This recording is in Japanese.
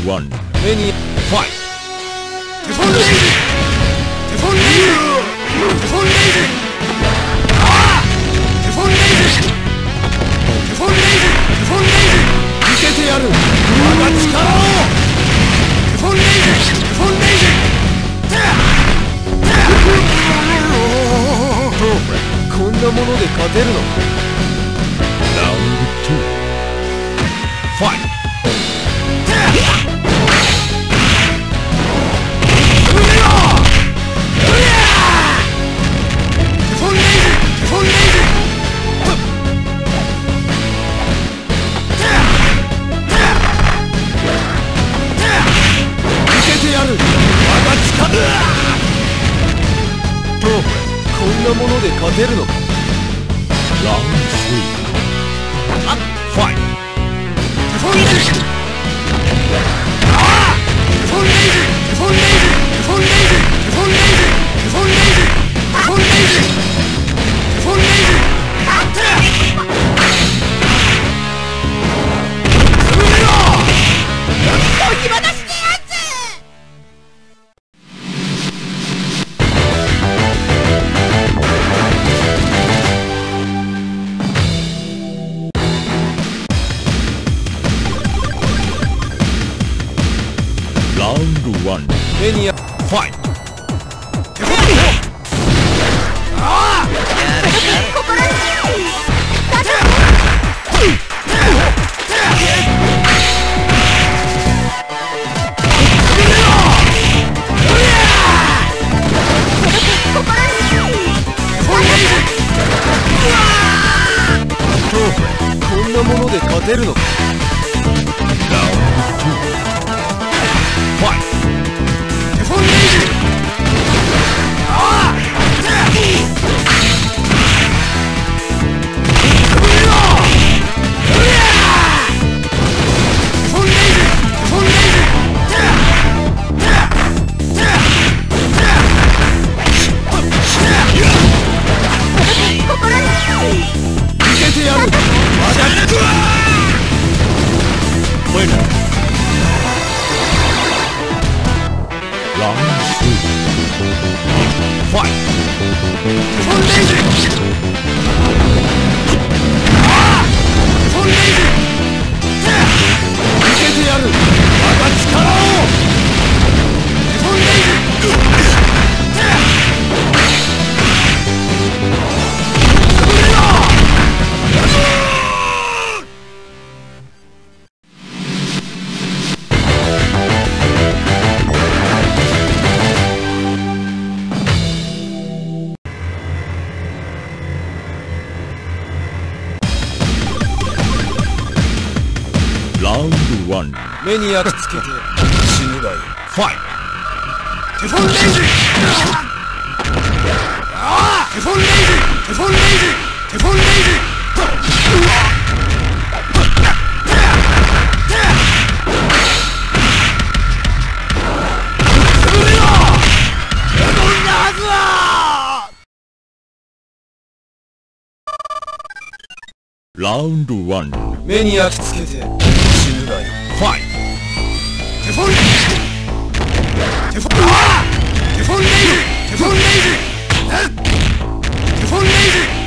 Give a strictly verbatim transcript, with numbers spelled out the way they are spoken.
ワン目にファイト。テフォンレイジ、テフォンレイジ、テフォンレイジ、ああテフォンレイジ、テフォンレイジ、テフォンレイジ、見せてやる我が力を。テフォンレイジ、テフォンレイジ、こんなもので勝てるのか。ラウンドツーファイト。こんなもので勝てるのか。ラウンドスリーアップファイト。テフォンレイジ、ああテフォンレイジ、テフォンレイジ、テフォンレイジ、テフォンレイジ、テフォンレイジ、テフォンレイジ、テフォンレイジ、あって潰れろ。取り渡してやつ。ラウンドワンメニアファイト。テフォンレイジ、ああ心にこんなもので勝てるのか。ラウンドツーファイト。テフォンレイジ、ああ潰れろ。テフォンレイジ、テフォンレイジ、見せてやる我が力。ラウンドスリーファイト。テフォンレイジ、ああテフォンレイジ、見せてやる我が力を。テフォンレイジ、潰れろ。ラウンドワン目に焼き付けて死ぬがいい。ファイト。テフォンレイジ、ああテフォンレイジ、テフォンレイジ、テフォンレイジ、潰れろ。こんなはずは。ラウンドワン目に焼き付けて死ぬがいい。ファイト。テフォンレイジ、テフォン、ああテフォンレイジ、テフォンレイジ、テフォンレイジ。